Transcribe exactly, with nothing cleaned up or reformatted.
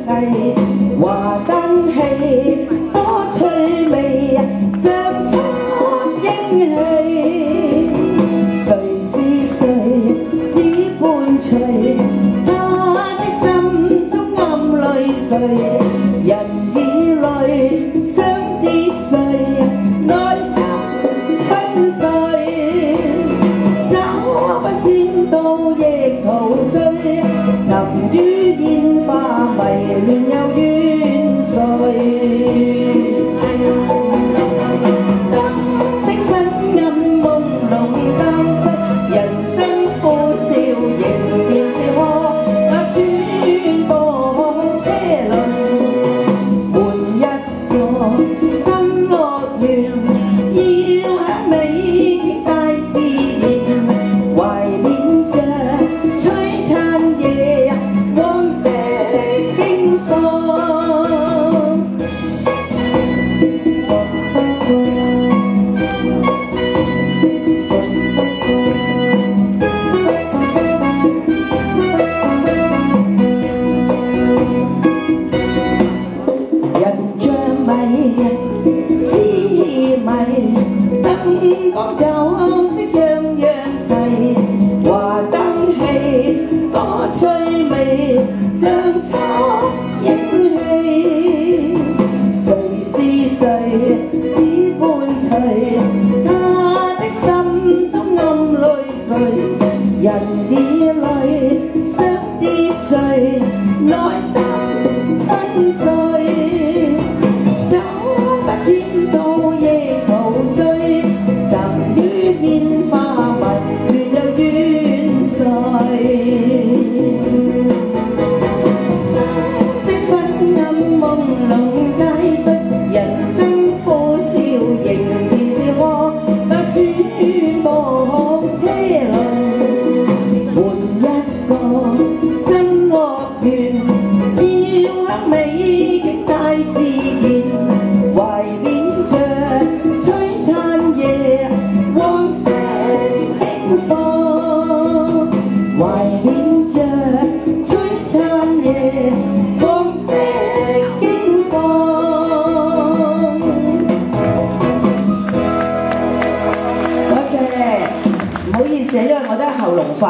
齊，華燈戲多趣味，像出英氣。誰是誰只伴隨他的心中暗淚垂，人以淚相秩序，內心心碎，找不沾到亦陶醉，沉於煙花迷亂又怨誰？燈色昏暗朦朧帶出人生歡笑迎電視看，那轉播車輪換一個新樂園，要喺美景大自然，懷念着璀璨夜往石經放。燈光就識樣樣齊，華燈戲多趣味，像出英氣。誰是誰只伴隨他的心中暗淚垂，人以淚相秩序，內心心碎，找不沾到亦陶醉，沉於煙花迷亂又怨誰？燈色昏暗朦朧帶出人生歡笑迎電視看，那轉播車輪換一個新樂園。